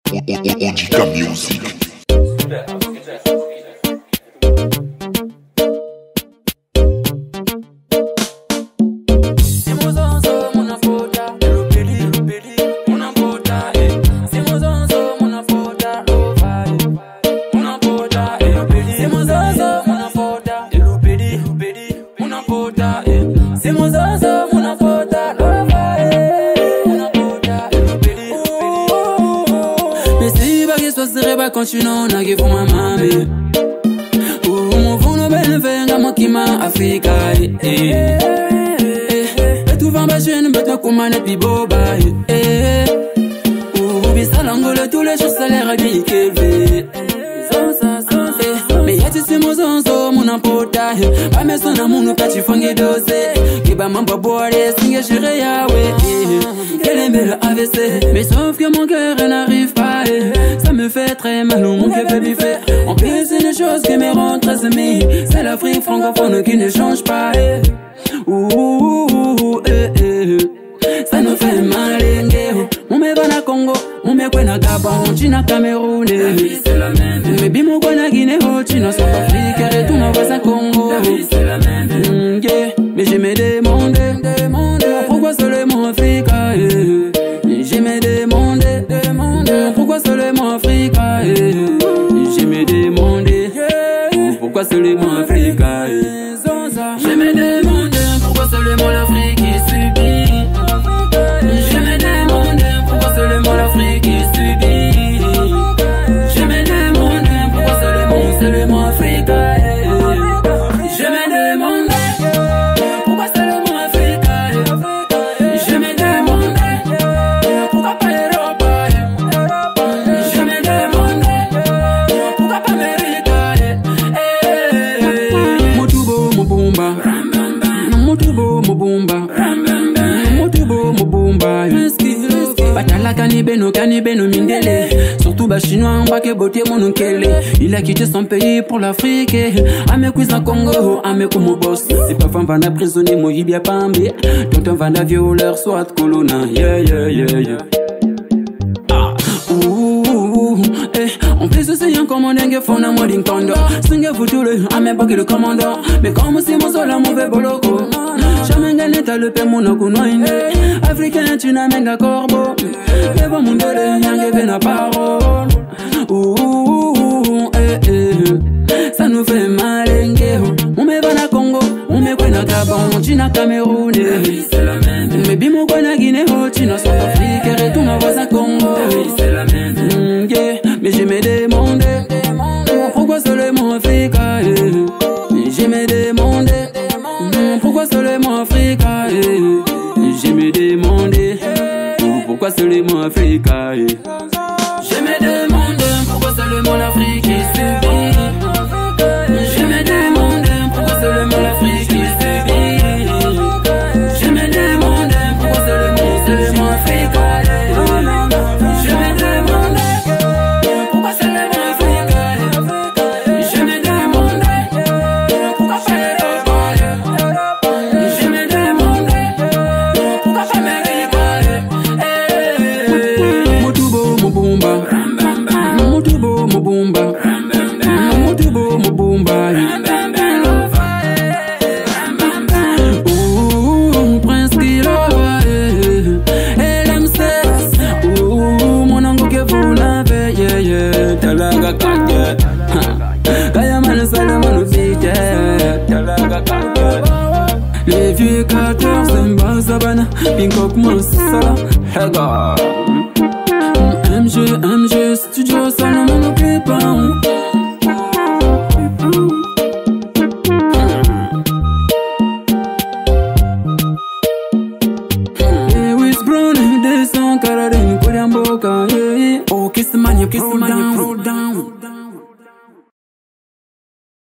Ondika Music. Continue na give my mami. Muvuno benvenga mokima Afrika. Betu vamba jeune betu kumane piboba. Bisalangole tous les jours salaire bikelve. Mais yati si mozonzo munapota. Ba mesona munu kati fange dose. Kiba mamba boire singe chere yawe. Quel est le AVC? Mais sauf que mon cœur n'arrive pas. Ça me fait très mal, mon cœur fait biffer. En plus c'est une chose qui me rend très aimé. C'est l'Afrique francophone qui ne change pas. Ça nous fait mal. On me va na Congo, on me kwena Gabon, China Cameroun. Me bimo kwena Guinée, China South Afrique, et tout ma voisin Congo. Mais je me demande pourquoi seulement Africa. Je me demande pourquoi seulement Africa. Je me demande pourquoi seulement Africa. Je me demande pourquoi seulement l'Afrique qui subit. Je me demande pourquoi seulement l'Afrique qui subit. Je me demande pourquoi seulement Africa. Je me demande pourquoi seulement Africa. Je me demande pourquoi pas l'Europe. Je me demande pourquoi pas l'Amérique. Motubo mobumba, motubo mobumba, motubo mobumba. Batala kanibeno mindele. Surtout ba chinois mbake boté mon kele. Il a quitté son pays pour l'Afrique. Ame kuisa Congo, ame como boss. C'est pas femme vanda prisonnier mohibia pambe. Tonton vanda violeur soit colonna. Yeah. En plus c'est un commandant qui font un mode incondo. Singe futule, ame baki le commandant. Mais comme si mon sol a mauvais boloko. Jamais gagné t'as le père mon okunoine. Africain tu n'as même corbeau. Leva mon dole, yange vena parole. Ça nous fait mal. On me va na Congo, on me kwena Gabon, China Cameroun. Me bimo kwena Guinée, China South Afrique, et tout ma voisin Congo. Mais je me demande pourquoi seulement Africa. Je me demande pourquoi seulement Africa. Je me demande pourquoi seulement Africa. Je me demande pourquoi seulement l'Afrique qui subit. Je me demande pourquoi seulement l'Afrique qui subit. Je me demande pourquoi seulement Africa. Je me demande pourquoi seulement Africa. Je me demande pourquoi pas l'Europe. Je me demande pourquoi pas l'Amérique. Motubo mobumba, motubo mobumba, motubo mobumba. Prince Kilo, LMC, mon ango que vous l'avez, talaga kage, kaya man salman vite, talaga kage. Les vieux 14 Mbazabana, Pinkok Monsala, Haga. MG, studio, Salomon, Clipon. Lewis Brown, Descend, Caradine, Koryamboka. Oh, kiss the man, you kiss the man.